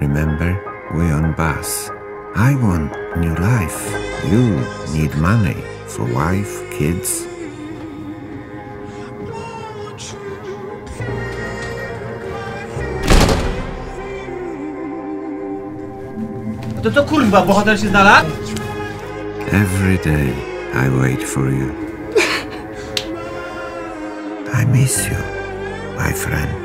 Remember, we're on bus. I want new life. You need money for wife, kids. To kurwa, bohater się znalazł? Every day I wait for you. I miss you, my friend.